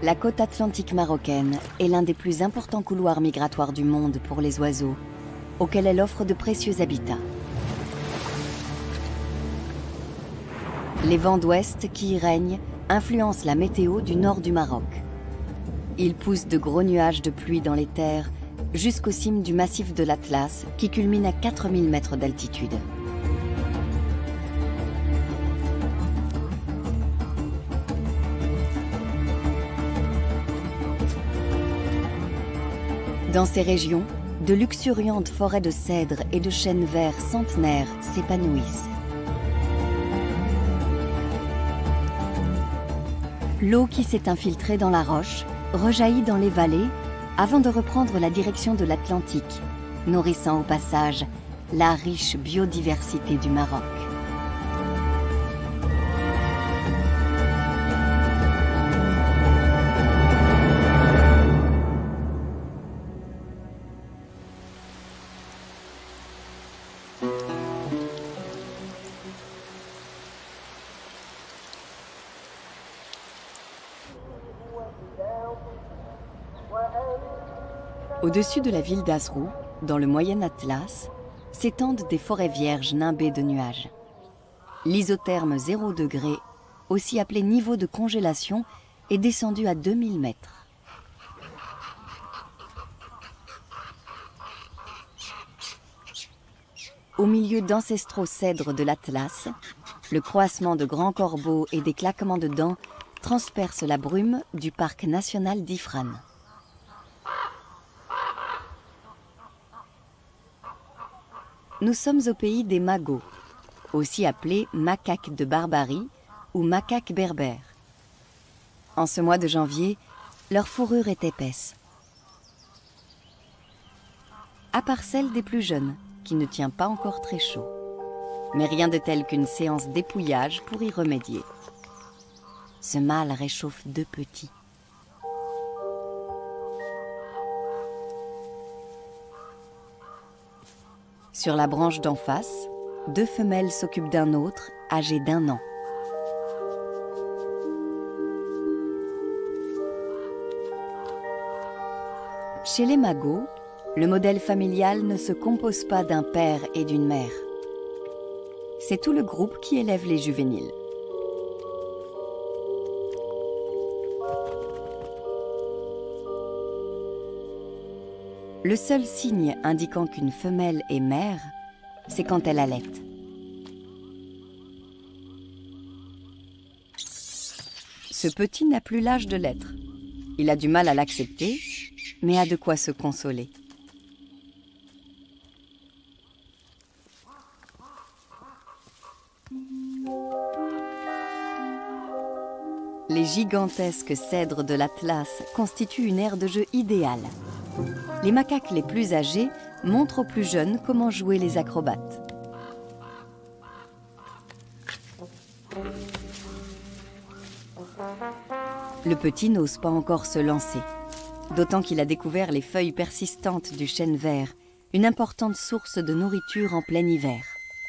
La côte atlantique marocaine est l'un des plus importants couloirs migratoires du monde pour les oiseaux, auquel elle offre de précieux habitats. Les vents d'ouest qui y règnent influencent la météo du nord du Maroc. Ils poussent de gros nuages de pluie dans les terres jusqu'aux cimes du massif de l'Atlas qui culmine à 4000 mètres d'altitude. Dans ces régions, de luxuriantes forêts de cèdres et de chênes verts centenaires s'épanouissent. L'eau qui s'est infiltrée dans la roche rejaillit dans les vallées avant de reprendre la direction de l'Atlantique, nourrissant au passage la riche biodiversité du Maroc. Au-dessus de la ville d'Azrou, dans le Moyen Atlas, s'étendent des forêts vierges nimbées de nuages. L'isotherme 0 degré, aussi appelé niveau de congélation, est descendu à 2000 mètres. Au milieu d'ancestraux cèdres de l'Atlas, le croassement de grands corbeaux et des claquements de dents transpercent la brume du parc national d'Ifrane. Nous sommes au pays des Magos, aussi appelés macaques de Barbarie ou macaques berbères. En ce mois de janvier, leur fourrure est épaisse. À part celle des plus jeunes, qui ne tient pas encore très chaud. Mais rien de tel qu'une séance dépouillage pour y remédier. Ce mâle réchauffe 2 petits. Sur la branche d'en face, 2 femelles s'occupent d'un autre, âgé d'1 an. Chez les Magos, le modèle familial ne se compose pas d'un père et d'une mère. C'est tout le groupe qui élève les juvéniles. Le seul signe indiquant qu'une femelle est mère, c'est quand elle allaite. Ce petit n'a plus l'âge de l'être. Il a du mal à l'accepter, mais a de quoi se consoler. Les gigantesques cèdres de l'Atlas constituent une aire de jeu idéale. Les macaques les plus âgés montrent aux plus jeunes comment jouer les acrobates. Le petit n'ose pas encore se lancer, d'autant qu'il a découvert les feuilles persistantes du chêne vert, une importante source de nourriture en plein hiver.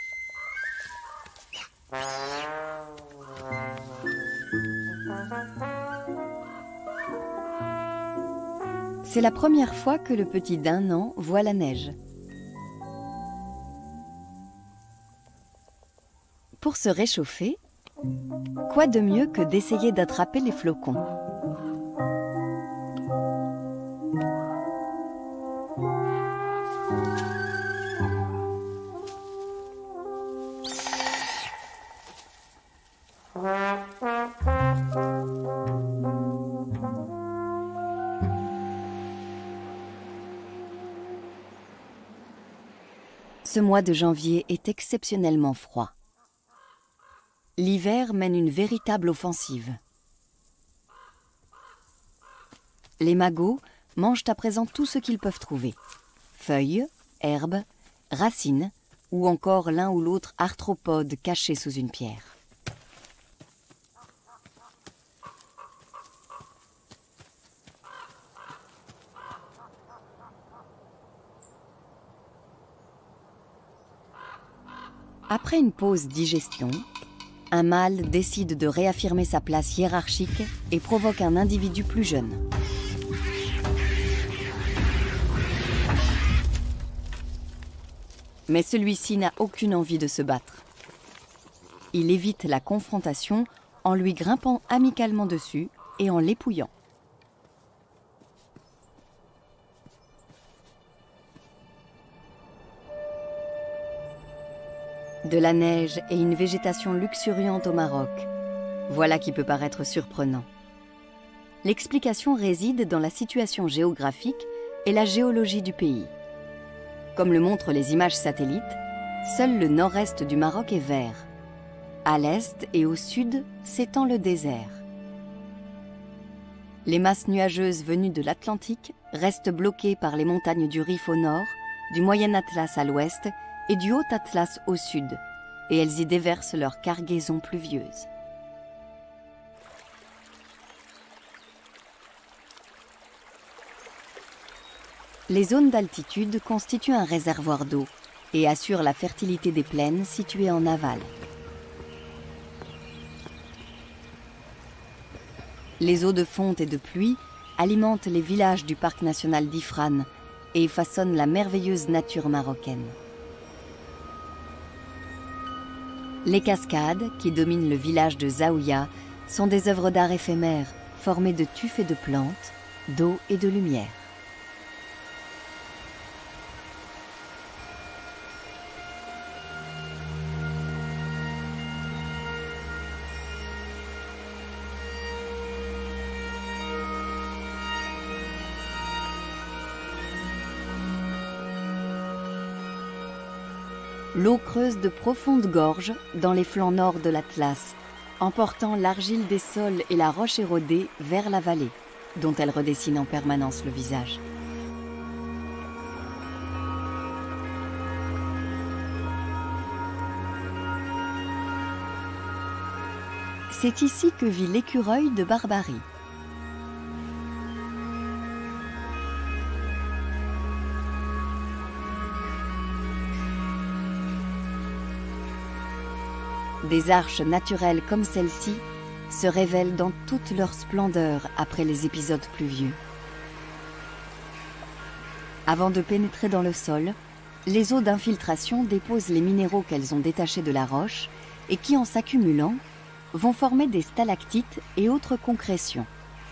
C'est la première fois que le petit d'1 an voit la neige. Pour se réchauffer, quoi de mieux que d'essayer d'attraper les flocons? Ce mois de janvier est exceptionnellement froid. L'hiver mène une véritable offensive. Les Magos mangent à présent tout ce qu'ils peuvent trouver. Feuilles, herbes, racines ou encore l'un ou l'autre arthropode caché sous une pierre. Après une pause digestion, un mâle décide de réaffirmer sa place hiérarchique et provoque un individu plus jeune. Mais celui-ci n'a aucune envie de se battre. Il évite la confrontation en lui grimpant amicalement dessus et en l'épouillant. De la neige et une végétation luxuriante au Maroc. Voilà qui peut paraître surprenant. L'explication réside dans la situation géographique et la géologie du pays. Comme le montrent les images satellites, seul le nord-est du Maroc est vert. À l'est et au sud s'étend le désert. Les masses nuageuses venues de l'Atlantique restent bloquées par les montagnes du Rif au nord, du Moyen Atlas à l'ouest et du Haut Atlas au sud, et elles y déversent leur cargaison pluvieuse. Les zones d'altitude constituent un réservoir d'eau et assurent la fertilité des plaines situées en aval. Les eaux de fonte et de pluie alimentent les villages du parc national d'Ifrane et façonnent la merveilleuse nature marocaine. Les cascades qui dominent le village de Zaouia sont des œuvres d'art éphémères formées de tufs et de plantes, d'eau et de lumière. L'eau creuse de profondes gorges dans les flancs nord de l'Atlas, emportant l'argile des sols et la roche érodée vers la vallée, dont elle redessine en permanence le visage. C'est ici que vit l'écureuil de Barbarie. Des arches naturelles comme celle-ci se révèlent dans toute leur splendeur après les épisodes pluvieux. Avant de pénétrer dans le sol, les eaux d'infiltration déposent les minéraux qu'elles ont détachés de la roche et qui, en s'accumulant, vont former des stalactites et autres concrétions.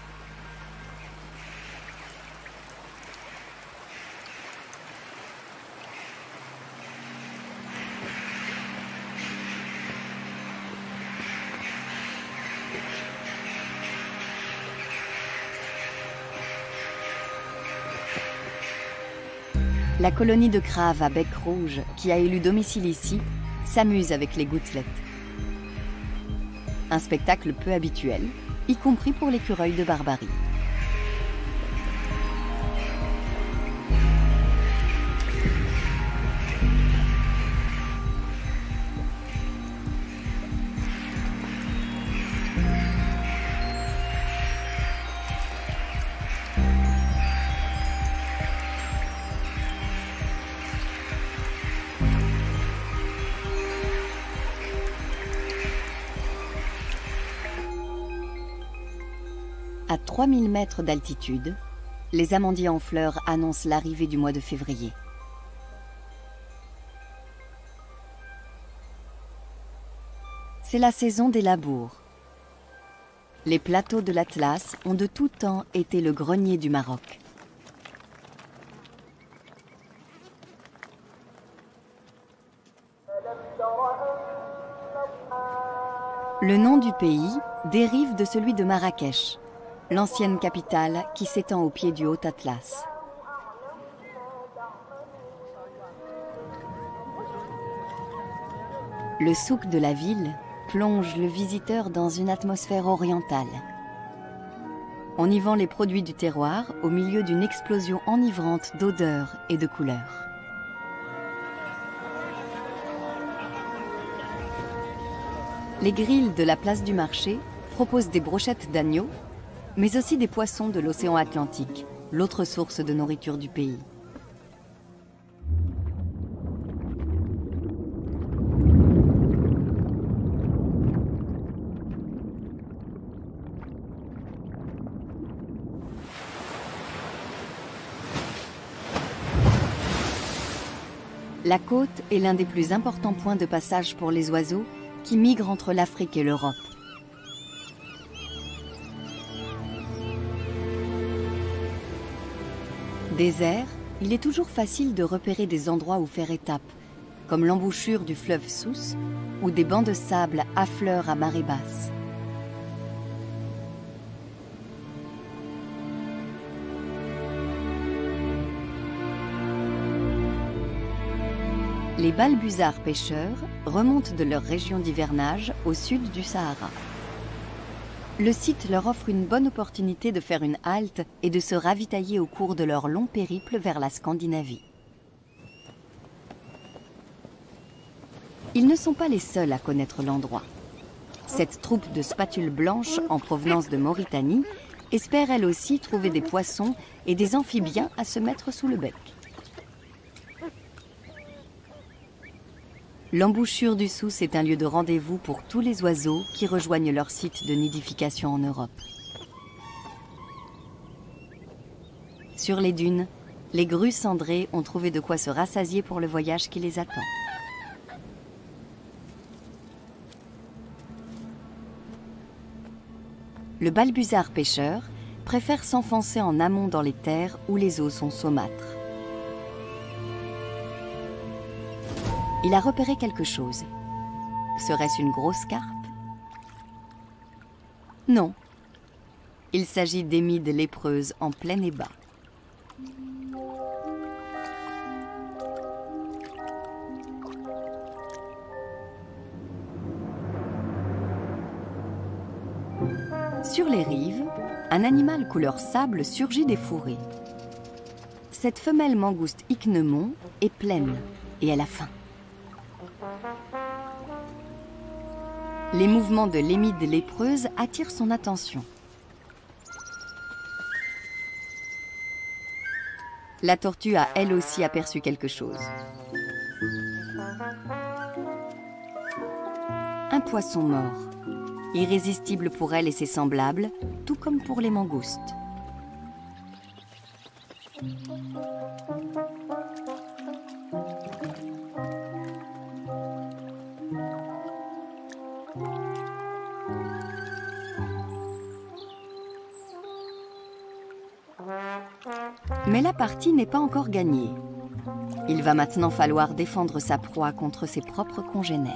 La colonie de craves à bec rouge, qui a élu domicile ici, s'amuse avec les gouttelettes. Un spectacle peu habituel, y compris pour l'écureuil de Barbarie. À 3000 mètres d'altitude, les amandiers en fleurs annoncent l'arrivée du mois de février. C'est la saison des labours. Les plateaux de l'Atlas ont de tout temps été le grenier du Maroc. Le nom du pays dérive de celui de Marrakech, l'ancienne capitale qui s'étend au pied du Haut Atlas. Le souk de la ville plonge le visiteur dans une atmosphère orientale. On y vend les produits du terroir au milieu d'une explosion enivrante d'odeurs et de couleurs. Les grilles de la place du marché proposent des brochettes d'agneau, mais aussi des poissons de l'océan Atlantique, l'autre source de nourriture du pays. La côte est l'un des plus importants points de passage pour les oiseaux qui migrent entre l'Afrique et l'Europe. Désert, il est toujours facile de repérer des endroits où faire étape, comme l'embouchure du fleuve Sousse ou des bancs de sable affleurent à marée basse. Les balbuzards pêcheurs remontent de leur région d'hivernage au sud du Sahara. Le site leur offre une bonne opportunité de faire une halte et de se ravitailler au cours de leur long périple vers la Scandinavie. Ils ne sont pas les seuls à connaître l'endroit. Cette troupe de spatules blanches en provenance de Mauritanie espère elle aussi trouver des poissons et des amphibiens à se mettre sous le bec. L'embouchure du Sousse est un lieu de rendez-vous pour tous les oiseaux qui rejoignent leur site de nidification en Europe. Sur les dunes, les grues cendrées ont trouvé de quoi se rassasier pour le voyage qui les attend. Le balbuzard pêcheur préfère s'enfoncer en amont dans les terres où les eaux sont saumâtres. Il a repéré quelque chose. Serait-ce une grosse carpe? Non. Il s'agit d'émides lépreuses en plein ébat. Sur les rives, un animal couleur sable surgit des fourrés. Cette femelle mangouste ichneumon est pleine et elle a faim. Les mouvements de l'émide lépreuse attirent son attention. La tortue a elle aussi aperçu quelque chose. Un poisson mort, irrésistible pour elle et ses semblables, tout comme pour les mangoustes. Mais la partie n'est pas encore gagnée. Il va maintenant falloir défendre sa proie contre ses propres congénères.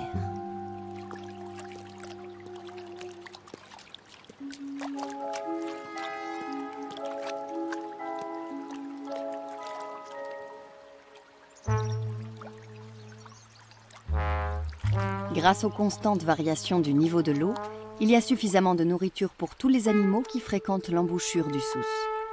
Grâce aux constantes variations du niveau de l'eau, il y a suffisamment de nourriture pour tous les animaux qui fréquentent l'embouchure du Sousse.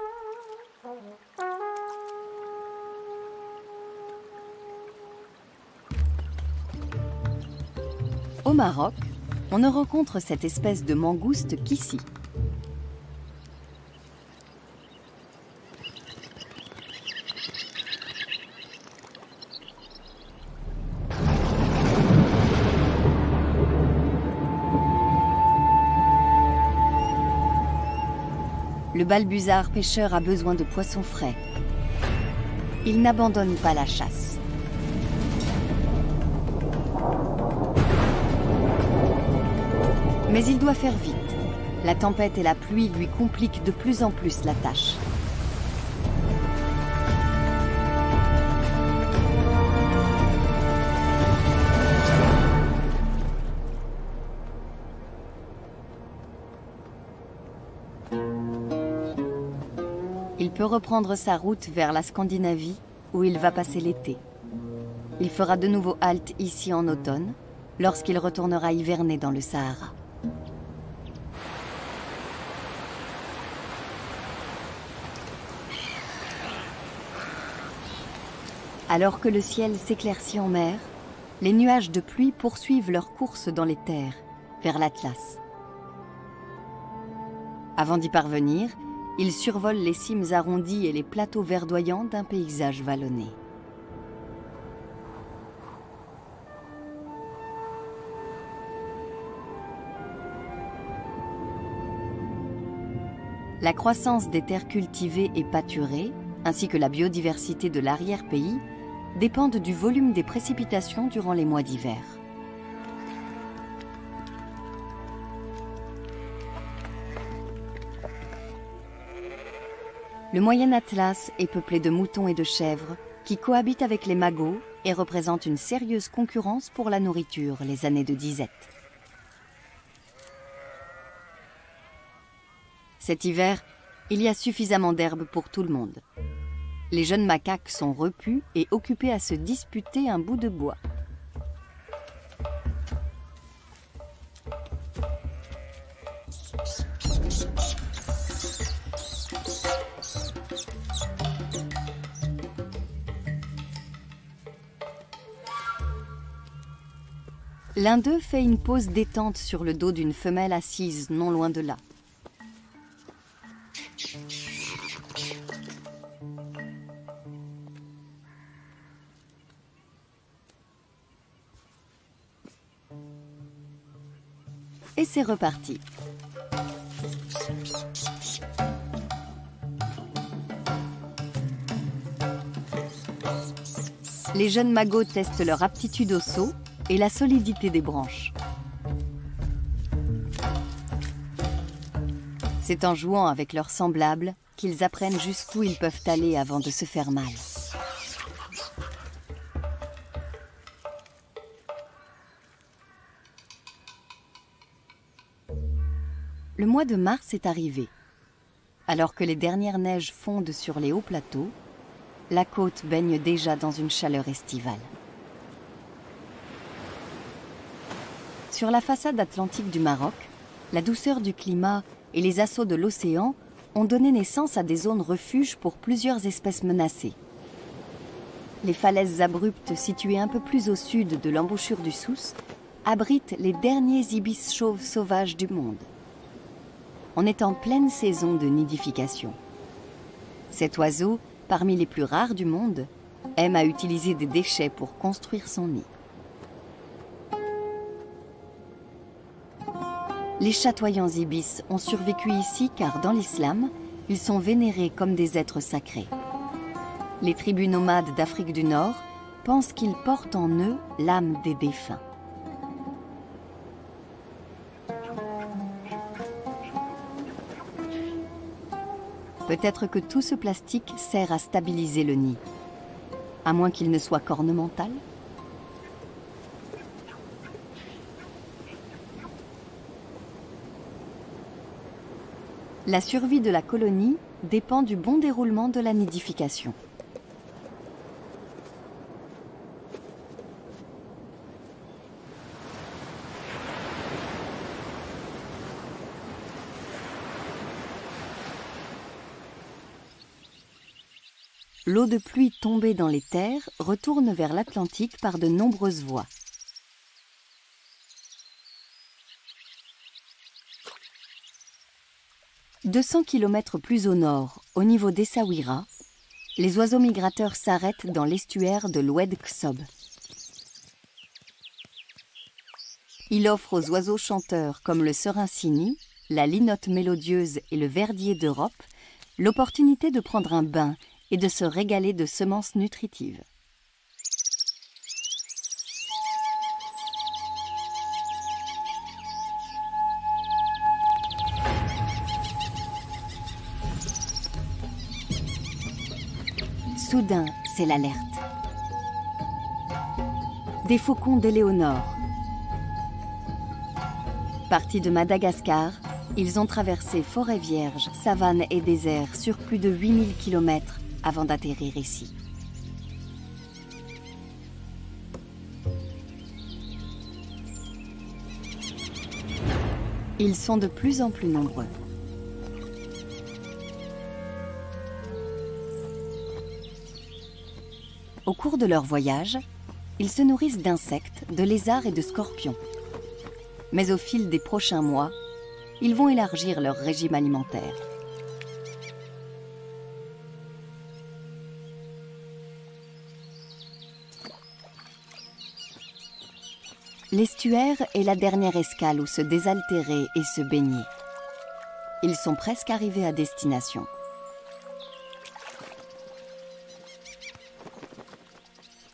Au Maroc, on ne rencontre cette espèce de mangouste qu'ici. Le balbuzard pêcheur a besoin de poissons frais. Il n'abandonne pas la chasse. Mais il doit faire vite. La tempête et la pluie lui compliquent de plus en plus la tâche. Il peut reprendre sa route vers la Scandinavie, où il va passer l'été. Il fera de nouveau halte ici en automne, lorsqu'il retournera hiverner dans le Sahara. Alors que le ciel s'éclaircit en mer, les nuages de pluie poursuivent leur course dans les terres, vers l'Atlas. Avant d'y parvenir, ils survolent les cimes arrondies et les plateaux verdoyants d'un paysage vallonné. La croissance des terres cultivées et pâturées, ainsi que la biodiversité de l'arrière-pays, dépendent du volume des précipitations durant les mois d'hiver. Le Moyen Atlas est peuplé de moutons et de chèvres qui cohabitent avec les magos et représentent une sérieuse concurrence pour la nourriture les années de disette. Cet hiver, il y a suffisamment d'herbe pour tout le monde. Les jeunes macaques sont repus et occupés à se disputer un bout de bois. L'un d'eux fait une pause détente sur le dos d'une femelle assise non loin de là. Et c'est reparti. Les jeunes magots testent leur aptitude au saut et la solidité des branches. C'est en jouant avec leurs semblables qu'ils apprennent jusqu'où ils peuvent aller avant de se faire mal. Le mois de mars est arrivé. Alors que les dernières neiges fondent sur les hauts plateaux, la côte baigne déjà dans une chaleur estivale. Sur la façade atlantique du Maroc, la douceur du climat et les assauts de l'océan ont donné naissance à des zones refuges pour plusieurs espèces menacées. Les falaises abruptes situées un peu plus au sud de l'embouchure du Souss abritent les derniers ibis chauves sauvages du monde. On est en pleine saison de nidification. Cet oiseau, parmi les plus rares du monde, aime à utiliser des déchets pour construire son nid. Les chatoyants ibis ont survécu ici car dans l'islam, ils sont vénérés comme des êtres sacrés. Les tribus nomades d'Afrique du Nord pensent qu'ils portent en eux l'âme des défunts. Peut-être que tout ce plastique sert à stabiliser le nid, à moins qu'il ne soit qu'ornemental. La survie de la colonie dépend du bon déroulement de la nidification. L'eau de pluie tombée dans les terres retourne vers l'Atlantique par de nombreuses voies. « 200 km plus au nord, au niveau d'Essaouira, les oiseaux migrateurs s'arrêtent dans l'estuaire de l'Oued Ksob. Il offre aux oiseaux chanteurs comme le serincini, la linotte mélodieuse et le verdier d'Europe l'opportunité de prendre un bain et de se régaler de semences nutritives. Soudain, c'est l'alerte. Des faucons d'Éléonore. Partis de Madagascar, ils ont traversé forêts vierges, savanes et déserts sur plus de 8000 km avant d'atterrir ici. Ils sont de plus en plus nombreux. Au cours de leur voyage, ils se nourrissent d'insectes, de lézards et de scorpions. Mais au fil des prochains mois, ils vont élargir leur régime alimentaire. L'estuaire est la dernière escale où se désaltérer et se baigner. Ils sont presque arrivés à destination.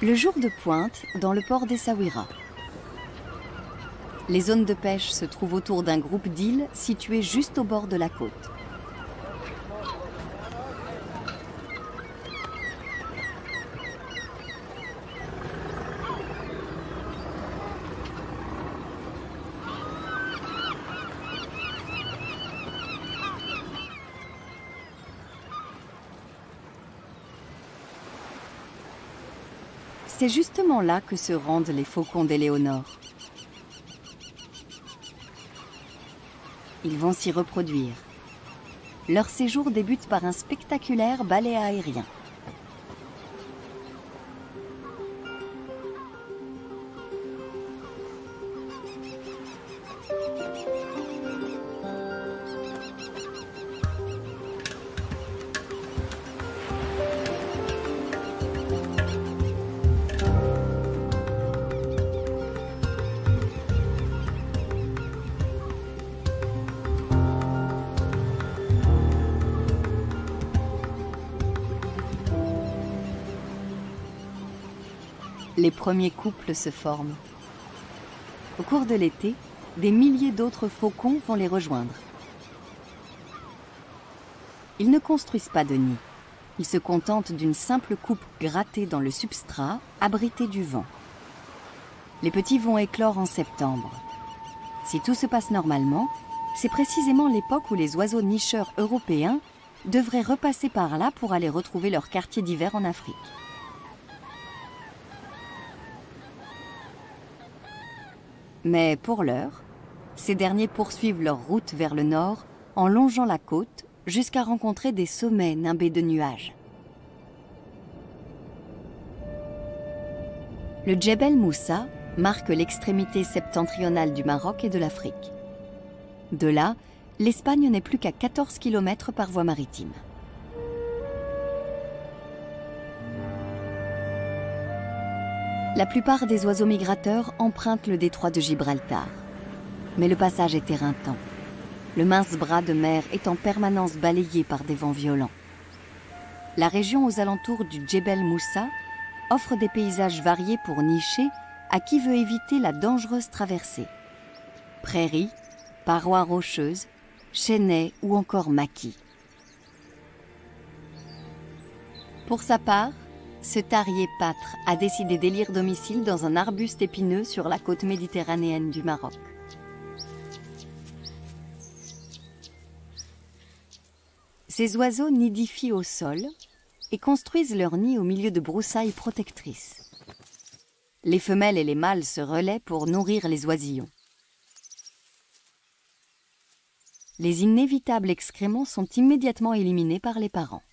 Le jour de pointe, dans le port d'Essaouira. Les zones de pêche se trouvent autour d'un groupe d'îles situées juste au bord de la côte. C'est justement là que se rendent les faucons d'Éléonore. Ils vont s'y reproduire. Leur séjour débute par un spectaculaire ballet aérien. Les premiers couples se forment. Au cours de l'été, des milliers d'autres faucons vont les rejoindre. Ils ne construisent pas de nid. Ils se contentent d'une simple coupe grattée dans le substrat, abritée du vent. Les petits vont éclore en septembre. Si tout se passe normalement, c'est précisément l'époque où les oiseaux nicheurs européens devraient repasser par là pour aller retrouver leur quartier d'hiver en Afrique. Mais pour l'heure, ces derniers poursuivent leur route vers le nord en longeant la côte jusqu'à rencontrer des sommets nimbés de nuages. Le Djebel Moussa marque l'extrémité septentrionale du Maroc et de l'Afrique. De là, l'Espagne n'est plus qu'à 14 km par voie maritime. La plupart des oiseaux migrateurs empruntent le détroit de Gibraltar. Mais le passage est éreintant. Le mince bras de mer est en permanence balayé par des vents violents. La région aux alentours du Djebel Moussa offre des paysages variés pour nicher à qui veut éviter la dangereuse traversée. Prairies, parois rocheuses, chênaies ou encore maquis. Pour sa part, ce tarier pâtre a décidé d'élire domicile dans un arbuste épineux sur la côte méditerranéenne du Maroc. Ces oiseaux nidifient au sol et construisent leur nid au milieu de broussailles protectrices. Les femelles et les mâles se relaient pour nourrir les oisillons. Les inévitables excréments sont immédiatement éliminés par les parents.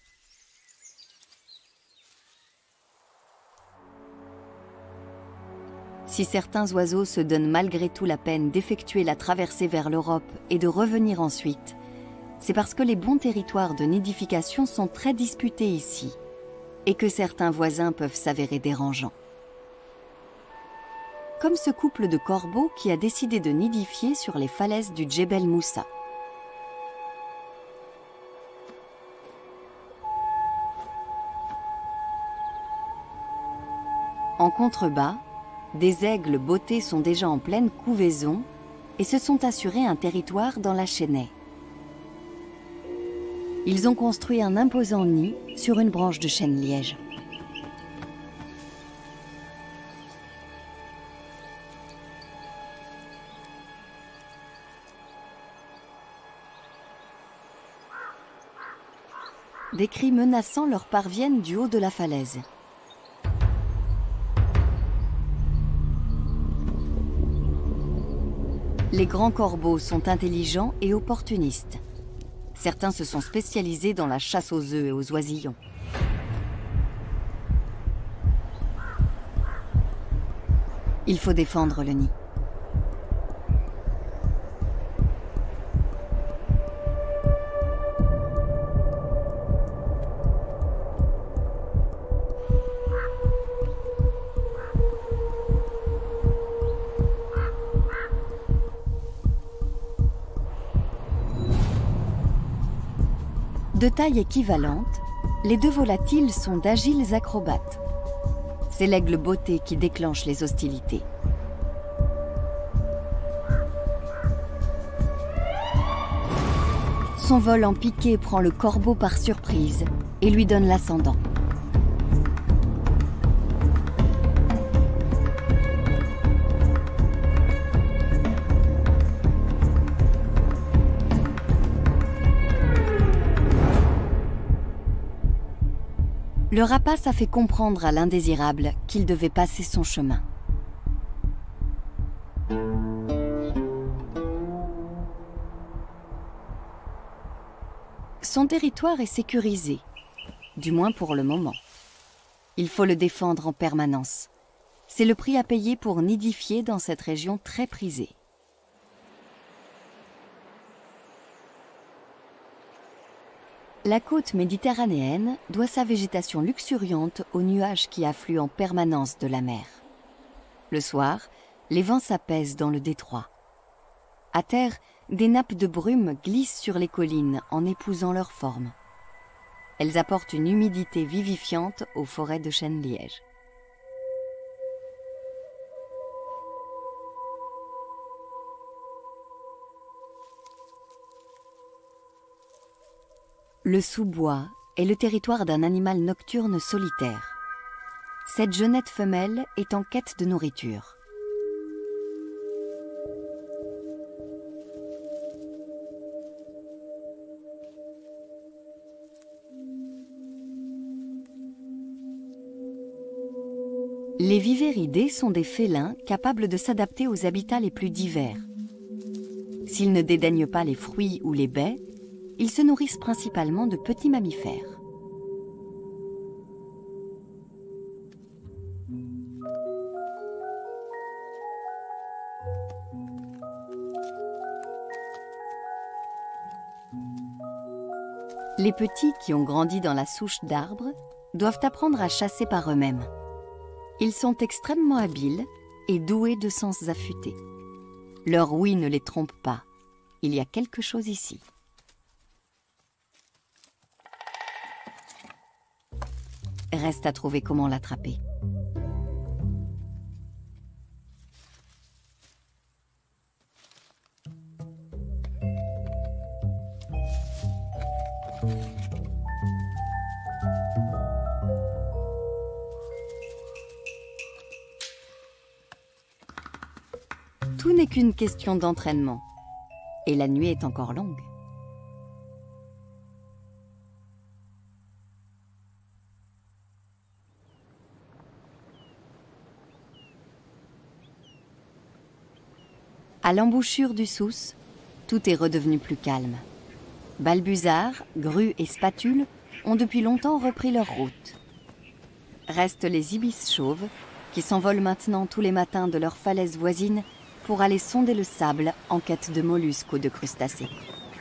Si certains oiseaux se donnent malgré tout la peine d'effectuer la traversée vers l'Europe et de revenir ensuite, c'est parce que les bons territoires de nidification sont très disputés ici et que certains voisins peuvent s'avérer dérangeants. Comme ce couple de corbeaux qui a décidé de nidifier sur les falaises du Djebel Moussa. En contrebas, des aigles bottés sont déjà en pleine couvaison et se sont assurés un territoire dans la chênaie. Ils ont construit un imposant nid sur une branche de chêne liège. Des cris menaçants leur parviennent du haut de la falaise. Les grands corbeaux sont intelligents et opportunistes. Certains se sont spécialisés dans la chasse aux œufs et aux oisillons. Il faut défendre le nid. De taille équivalente, les deux volatiles sont d'agiles acrobates. C'est l'aigle botté qui déclenche les hostilités. Son vol en piqué prend le corbeau par surprise et lui donne l'ascendant. Le rapace a fait comprendre à l'indésirable qu'il devait passer son chemin. Son territoire est sécurisé, du moins pour le moment. Il faut le défendre en permanence. C'est le prix à payer pour nidifier dans cette région très prisée. La côte méditerranéenne doit sa végétation luxuriante aux nuages qui affluent en permanence de la mer. Le soir, les vents s'apaisent dans le détroit. À terre, des nappes de brume glissent sur les collines en épousant leur forme. Elles apportent une humidité vivifiante aux forêts de chêne-liège. Le sous-bois est le territoire d'un animal nocturne solitaire. Cette jeunette femelle est en quête de nourriture. Les vivéridés sont des félins capables de s'adapter aux habitats les plus divers. S'ils ne dédaignent pas les fruits ou les baies, ils se nourrissent principalement de petits mammifères. Les petits qui ont grandi dans la souche d'arbres doivent apprendre à chasser par eux-mêmes. Ils sont extrêmement habiles et doués de sens affûtés. Leur ouïe ne les trompe pas. Il y a quelque chose ici. Reste à trouver comment l'attraper. Tout n'est qu'une question d'entraînement. Et la nuit est encore longue. À l'embouchure du Sousse, tout est redevenu plus calme. Balbuzards, grues et spatules ont depuis longtemps repris leur route. Restent les ibis chauves, qui s'envolent maintenant tous les matins de leurs falaises voisines pour aller sonder le sable en quête de mollusques ou de crustacés.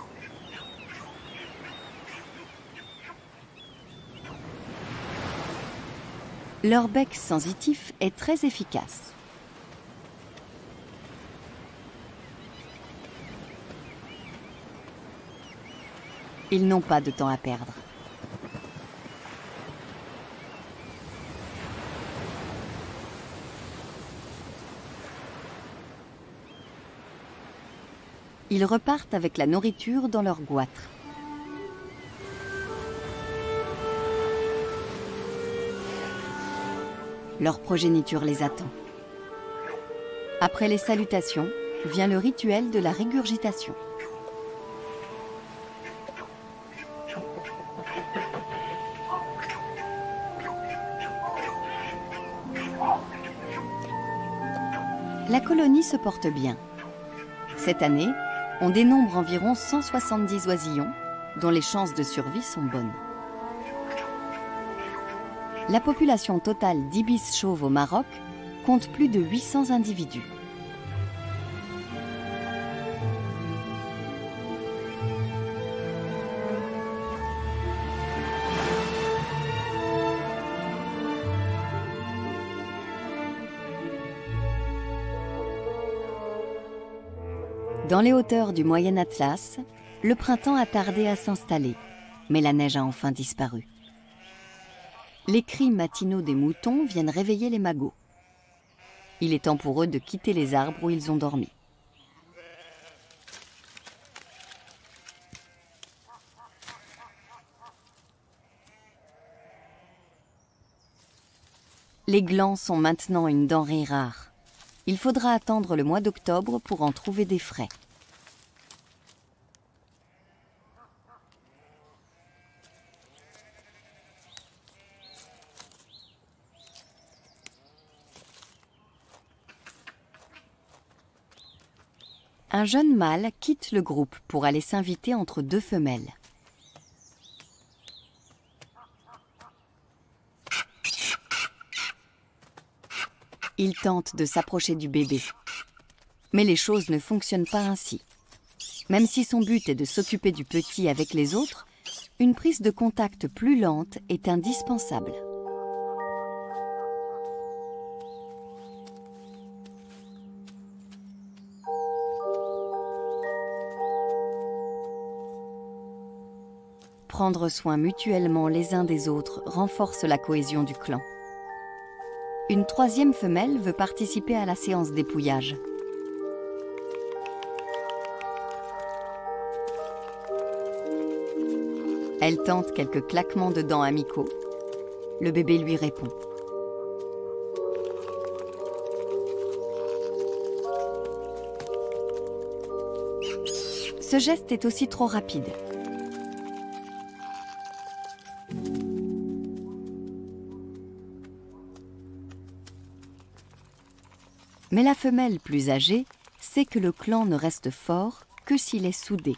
Leur bec sensitif est très efficace. Ils n'ont pas de temps à perdre. Ils repartent avec la nourriture dans leur goitre. Leur progéniture les attend. Après les salutations, vient le rituel de la régurgitation. La colonie se porte bien. Cette année, on dénombre environ 170 oisillons, dont les chances de survie sont bonnes. La population totale d'ibis chauves au Maroc compte plus de 800 individus. Dans les hauteurs du Moyen Atlas, le printemps a tardé à s'installer, mais la neige a enfin disparu. Les cris matinaux des moutons viennent réveiller les magots. Il est temps pour eux de quitter les arbres où ils ont dormi. Les glands sont maintenant une denrée rare. Il faudra attendre le mois d'octobre pour en trouver des frais. Un jeune mâle quitte le groupe pour aller s'inviter entre deux femelles. Il tente de s'approcher du bébé. Mais les choses ne fonctionnent pas ainsi. Même si son but est de s'occuper du petit avec les autres, une prise de contact plus lente est indispensable. Prendre soin mutuellement les uns des autres renforce la cohésion du clan. Une troisième femelle veut participer à la séance dépouillage. Elle tente quelques claquements de dents amicaux. Le bébé lui répond. Ce geste est aussi trop rapide. Mais la femelle plus âgée sait que le clan ne reste fort que s'il est soudé.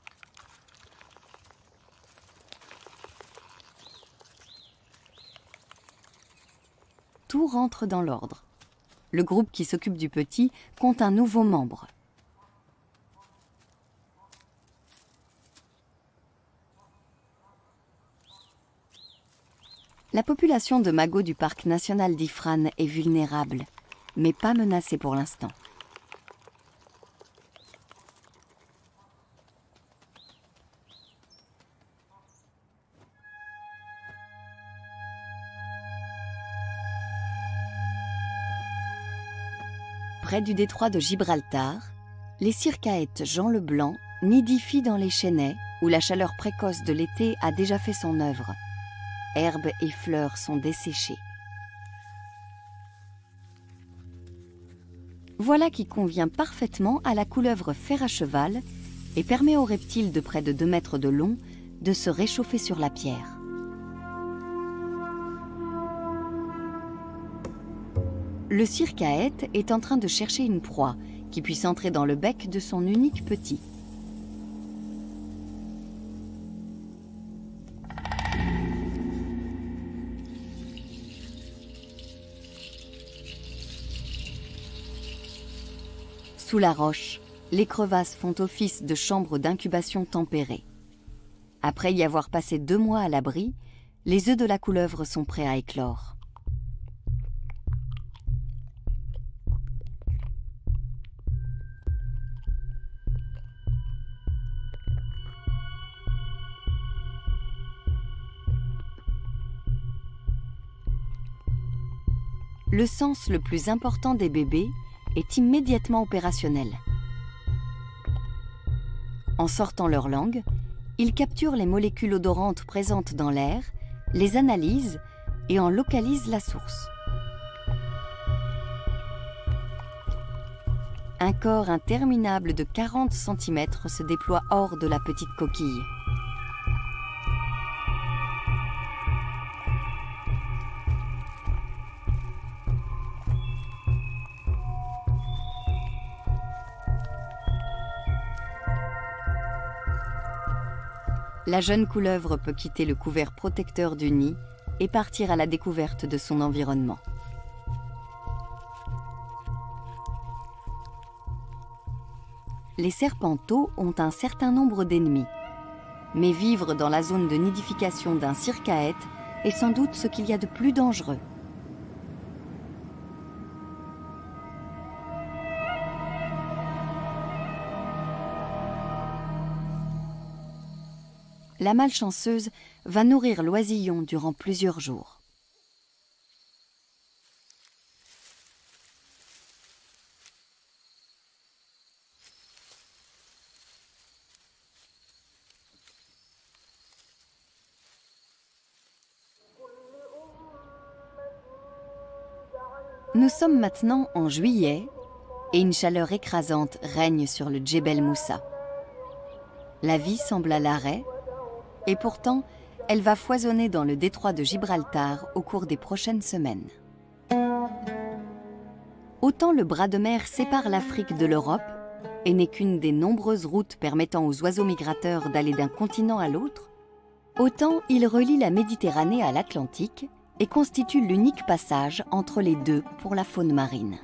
Tout rentre dans l'ordre. Le groupe qui s'occupe du petit compte un nouveau membre. La population de magots du parc national d'Ifrane est vulnérable, mais pas menacée pour l'instant. Près du détroit de Gibraltar, les circaètes Jean le Blanc nidifient dans les chênaies où la chaleur précoce de l'été a déjà fait son œuvre. Herbes et fleurs sont desséchées. Voilà qui convient parfaitement à la couleuvre fer à cheval et permet aux reptiles de près de 2 mètres de long de se réchauffer sur la pierre. Le circaète est en train de chercher une proie qui puisse entrer dans le bec de son unique petit. Sous la roche, les crevasses font office de chambre d'incubation tempérée. Après y avoir passé 2 mois à l'abri, les œufs de la couleuvre sont prêts à éclore. Le sens le plus important des bébés est immédiatement opérationnel. En sortant leur langue, ils capturent les molécules odorantes présentes dans l'air, les analysent et en localisent la source. Un corps interminable de 40 cm se déploie hors de la petite coquille. La jeune couleuvre peut quitter le couvert protecteur du nid et partir à la découverte de son environnement. Les serpenteaux ont un certain nombre d'ennemis, mais vivre dans la zone de nidification d'un circaète est sans doute ce qu'il y a de plus dangereux. La malchanceuse va nourrir l'oisillon durant plusieurs jours. Nous sommes maintenant en juillet et une chaleur écrasante règne sur le Djebel Moussa. La vie semble à l'arrêt et pourtant, elle va foisonner dans le détroit de Gibraltar au cours des prochaines semaines. Autant le bras de mer sépare l'Afrique de l'Europe et n'est qu'une des nombreuses routes permettant aux oiseaux migrateurs d'aller d'un continent à l'autre, autant il relie la Méditerranée à l'Atlantique et constitue l'unique passage entre les deux pour la faune marine.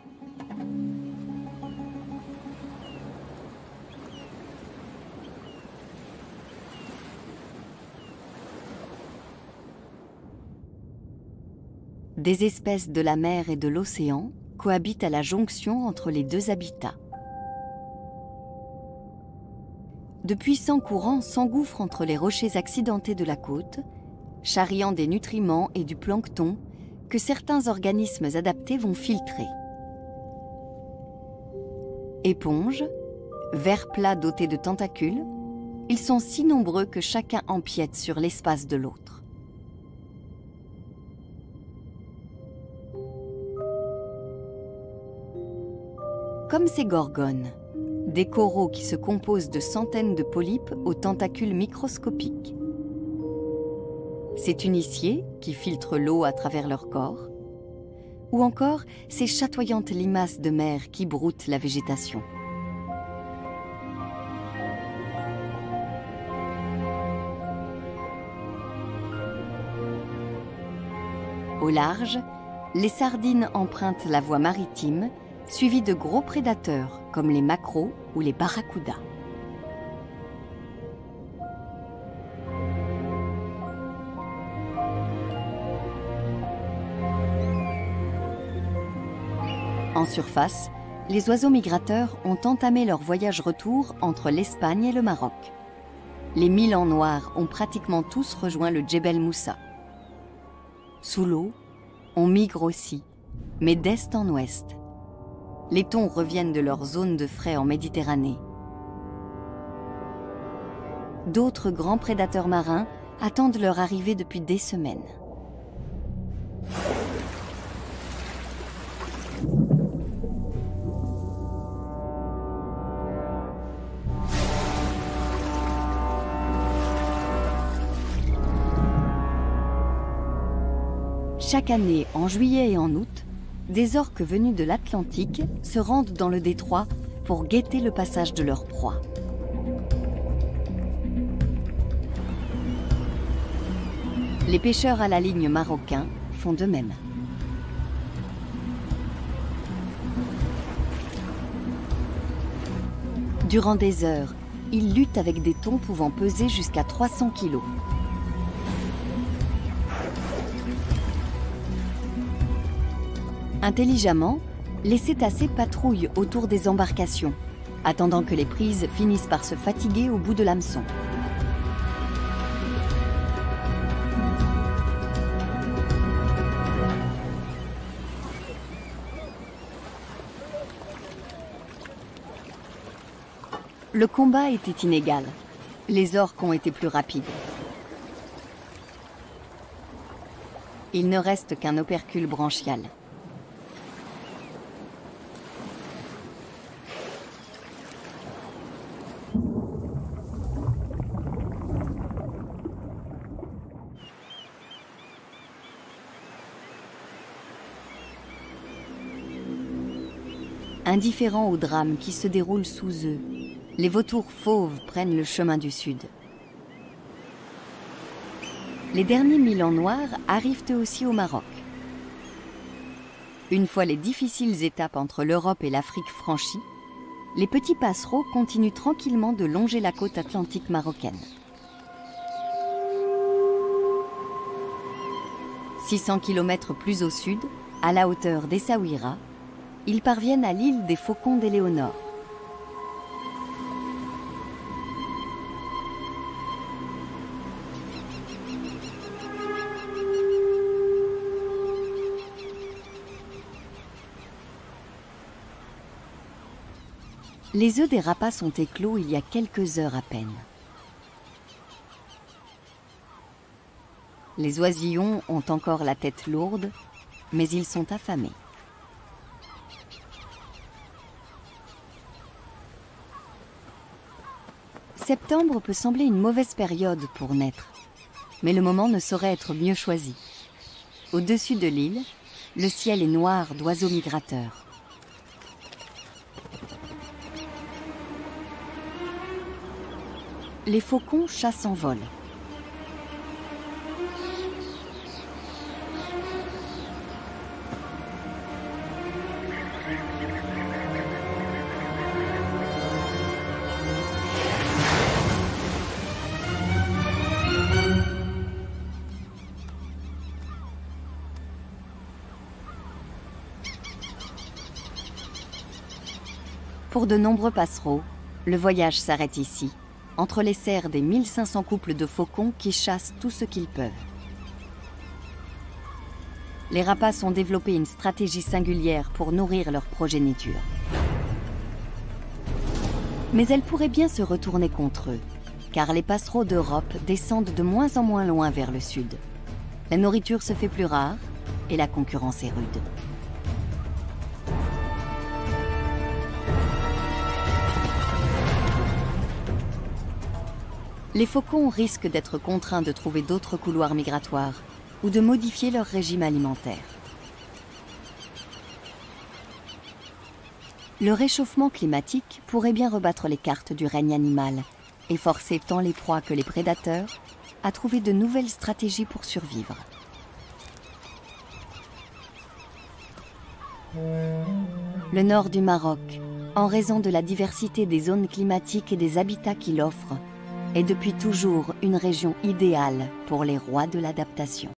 Des espèces de la mer et de l'océan cohabitent à la jonction entre les deux habitats. De puissants courants s'engouffrent entre les rochers accidentés de la côte, charriant des nutriments et du plancton que certains organismes adaptés vont filtrer. Éponges, vers plats dotés de tentacules, ils sont si nombreux que chacun empiète sur l'espace de l'autre. Comme ces gorgones, des coraux qui se composent de centaines de polypes aux tentacules microscopiques. Ces tuniciers qui filtrent l'eau à travers leur corps, ou encore ces chatoyantes limaces de mer qui broutent la végétation. Au large, les sardines empruntent la voie maritime, suivies de gros prédateurs comme les maquereaux ou les barracudas. En surface, les oiseaux migrateurs ont entamé leur voyage retour entre l'Espagne et le Maroc. Les milans noirs ont pratiquement tous rejoint le Djebel Moussa. Sous l'eau, on migre aussi, mais d'est en ouest. Les thons reviennent de leur zone de frai en Méditerranée. D'autres grands prédateurs marins attendent leur arrivée depuis des semaines. Chaque année, en juillet et en août, des orques venus de l'Atlantique se rendent dans le détroit pour guetter le passage de leur proie. Les pêcheurs à la ligne marocains font de même. Durant des heures, ils luttent avec des thons pouvant peser jusqu'à 300 kilos. Intelligemment, les cétacés patrouillent autour des embarcations, attendant que les prises finissent par se fatiguer au bout de l'hameçon. Le combat était inégal. Les orques ont été plus rapides. Il ne reste qu'un opercule branchial. Indifférents au drame qui se déroule sous eux, les vautours fauves prennent le chemin du sud. Les derniers milans noirs arrivent eux aussi au Maroc. Une fois les difficiles étapes entre l'Europe et l'Afrique franchies, les petits passereaux continuent tranquillement de longer la côte atlantique marocaine. 600 km plus au sud, à la hauteur d'Essaouira, ils parviennent à l'île des Faucons d'Éléonore. Les œufs des rapaces ont éclos il y a quelques heures à peine. Les oisillons ont encore la tête lourde, mais ils sont affamés. Septembre peut sembler une mauvaise période pour naître, mais le moment ne saurait être mieux choisi. Au-dessus de l'île, le ciel est noir d'oiseaux migrateurs. Les faucons chassent en vol. Pour de nombreux passereaux, le voyage s'arrête ici, entre les serres des 1500 couples de faucons qui chassent tout ce qu'ils peuvent. Les rapaces ont développé une stratégie singulière pour nourrir leur progéniture. Mais elle pourrait bien se retourner contre eux, car les passereaux d'Europe descendent de moins en moins loin vers le sud. La nourriture se fait plus rare et la concurrence est rude. Les faucons risquent d'être contraints de trouver d'autres couloirs migratoires ou de modifier leur régime alimentaire. Le réchauffement climatique pourrait bien rebattre les cartes du règne animal et forcer tant les proies que les prédateurs à trouver de nouvelles stratégies pour survivre. Le nord du Maroc, en raison de la diversité des zones climatiques et des habitats qu'il offre, est depuis toujours une région idéale pour les rois de l'adaptation.